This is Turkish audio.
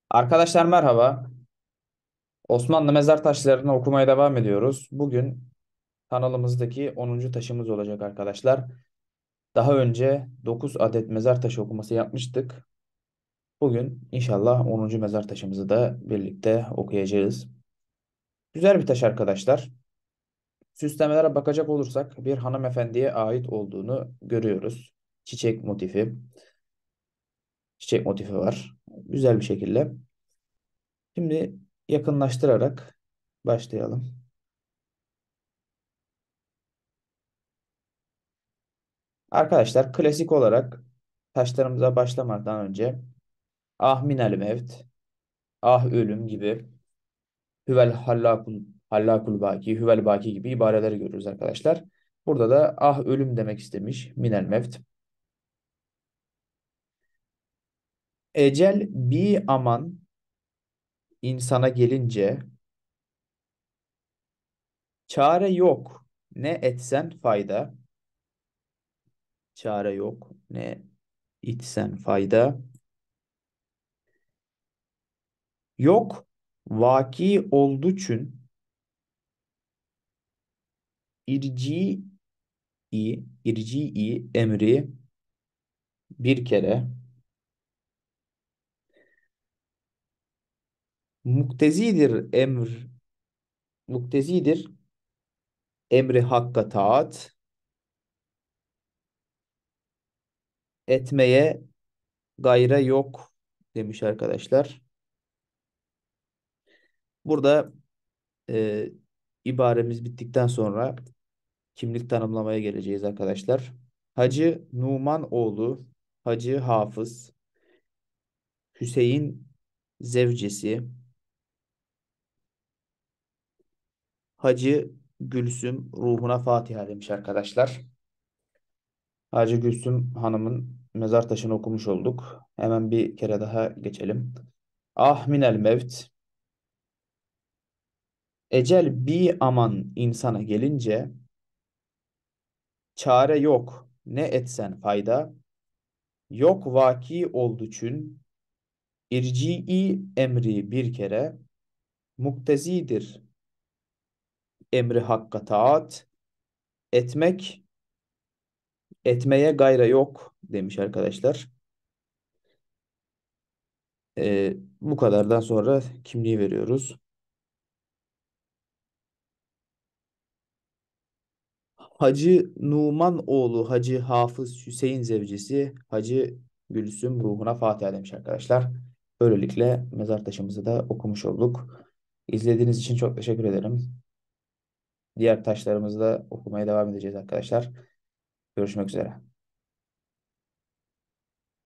Arkadaşlar merhaba. Osmanlı mezar taşlarını okumaya devam ediyoruz. Bugün kanalımızdaki 10. taşımız olacak arkadaşlar. Daha önce 9 adet mezar taşı okuması yapmıştık. Bugün inşallah 10. mezar taşımızı da birlikte okuyacağız. Güzel bir taş arkadaşlar. Süslemelere bakacak olursak bir hanımefendiye ait olduğunu görüyoruz. Çiçek motifi. Çiçek motifi var. Güzel bir şekilde. Şimdi yakınlaştırarak başlayalım. Arkadaşlar klasik olarak taşlarımıza başlamadan önce ah minel mevt, ah ölüm gibi hüvel hallakul baki, hüvel baki gibi ibareleri görürüz arkadaşlar. Burada da ah ölüm demek istemiş minel mevt. Ecel bir aman insana gelince çare yok ne etsen fayda. Çare yok ne itsen fayda. Yok vaki oldu çün irci irci emri bir kere muktezidir muktezidir emri hakka taat etmeye gayre yok demiş arkadaşlar. Burada e, ibaremiz bittikten sonra kimlik tanımlamaya geleceğiz arkadaşlar. Hacı Numan oğlu Hacı Hafız Hüseyin zevcesi Hacı Gülsüm ruhuna Fatiha demiş arkadaşlar. Hacı Gülsüm Hanım'ın mezar taşını okumuş olduk. Hemen bir kere daha geçelim. Ah minel mevt. Ecel bir aman insana gelince çare yok ne etsen fayda. Yok vaki oldu çün irci'i emri bir kere muktezidir emri hakka taat etmek etmeye gayre yok demiş arkadaşlar. Bu kadardan sonra kimliği veriyoruz. Hacı Numan oğlu Hacı Hafız Hüseyin zevcesi Hacı Gülsüm ruhuna Fatiha demiş arkadaşlar. Böylelikle mezar taşımızı da okumuş olduk. İzlediğiniz için çok teşekkür ederim. Diğer taşlarımızı da okumaya devam edeceğiz arkadaşlar. Görüşmek üzere.